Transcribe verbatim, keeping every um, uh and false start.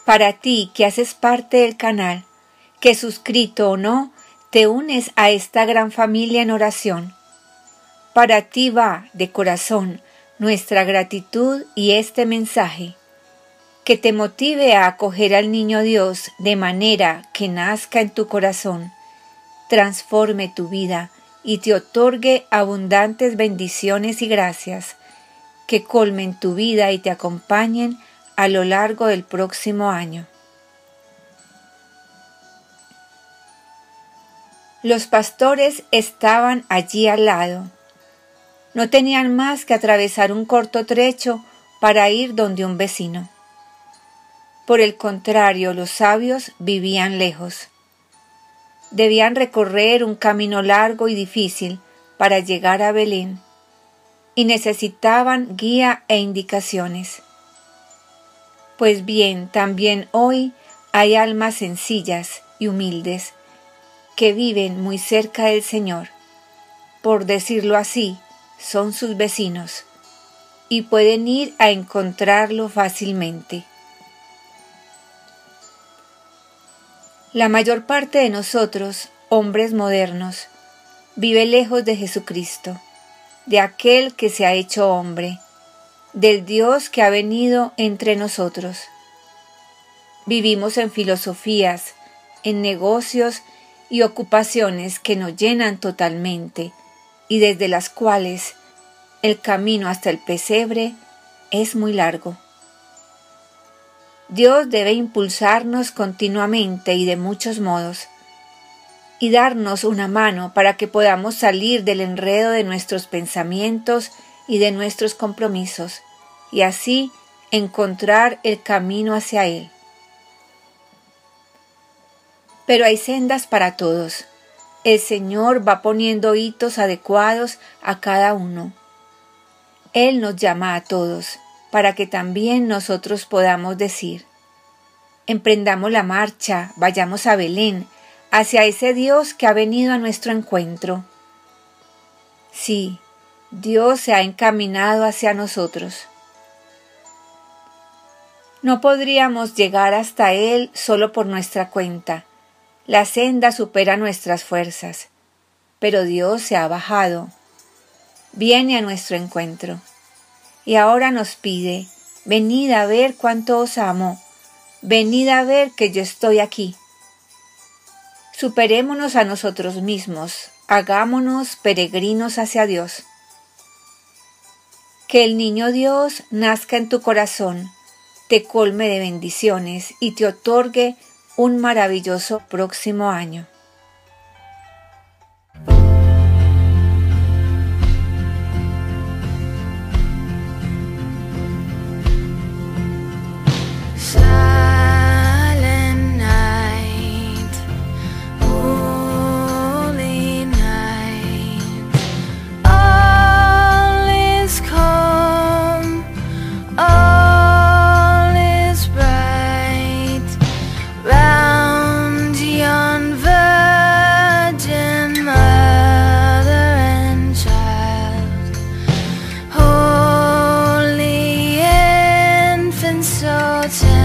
Para ti que haces parte del canal, que suscrito o no, te unes a esta gran familia en oración. Para ti va, de corazón, nuestra gratitud y este mensaje, que te motive a acoger al Niño Dios de manera que nazca en tu corazón, transforme tu vida y te otorgue abundantes bendiciones y gracias, que colmen tu vida y te acompañen a lo largo del próximo año. Los pastores estaban allí al lado. No tenían más que atravesar un corto trecho para ir donde un vecino. Por el contrario, los sabios vivían lejos. Debían recorrer un camino largo y difícil para llegar a Belén, y necesitaban guía e indicaciones. Pues bien, también hoy hay almas sencillas y humildes que viven muy cerca del Señor. Por decirlo así, son sus vecinos y pueden ir a encontrarlo fácilmente. La mayor parte de nosotros, hombres modernos, vive lejos de Jesucristo, de aquel que se ha hecho hombre, del Dios que ha venido entre nosotros. Vivimos en filosofías, en negocios y ocupaciones que nos llenan totalmente y desde las cuales el camino hasta el pesebre es muy largo. Dios debe impulsarnos continuamente y de muchos modos, y darnos una mano para que podamos salir del enredo de nuestros pensamientos y de nuestros compromisos, y así encontrar el camino hacia Él. Pero hay sendas para todos. El Señor va poniendo hitos adecuados a cada uno. Él nos llama a todos, para que también nosotros podamos decir: emprendamos la marcha, vayamos a Belén, hacia ese Dios que ha venido a nuestro encuentro. Sí, Dios se ha encaminado hacia nosotros. No podríamos llegar hasta Él solo por nuestra cuenta. La senda supera nuestras fuerzas, pero Dios se ha bajado, viene a nuestro encuentro, y ahora nos pide: venid a ver cuánto os amo, venid a ver que yo estoy aquí. Superémonos a nosotros mismos, hagámonos peregrinos hacia Dios. Que el niño Dios nazca en tu corazón, te colme de bendiciones y te otorgue un maravilloso próximo año. So